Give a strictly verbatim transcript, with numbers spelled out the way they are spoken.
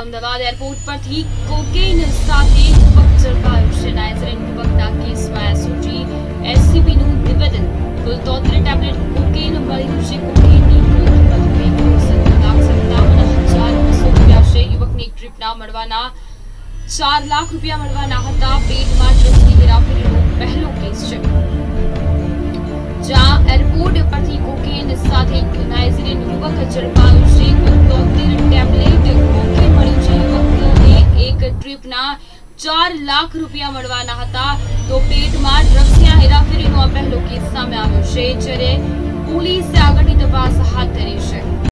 Ahmedabad airport પરથી cocaine સાથે યુવક ઝડપાયો છે। નાઇજીરિયન યુવકના કેસમાં એસઓજી એસસીબીનું નિવેદન। કુલ તોતેર ટેબ્લેટ કોકેન મળ્યું છે। કોકેનની કુલ કિંમત બે કરોડ સત્તર લાખ સત્તાવન હજાર બસો રૂપિયા છે। યુવકની ટ્રીપના મળવાના ચાર લાખ રૂપિયા મળવાના હતા। પેટમાં ડ્રગ્સની હેરાફેરીનો પહેલો કેસ છે, જ્યાં એરપોર્ટ પરથી કોકેન સાથે નાઇજીરિયન યુવક ઝડપાયો છે। કુલ તોતેર ટેબ્લેટ કોકેન મળ્યું છે। યુવકને એક ટ્રીપના ચાર લાખ રૂપિયા મળવાના હતા, તો પેટમાં ડ્રગ્સની હેરાફેરીનો આ પહેલો કેસ સામે આવ્યો છે, જ્યારે પોલીસે આગળની તપાસ હાથ ધરી છે।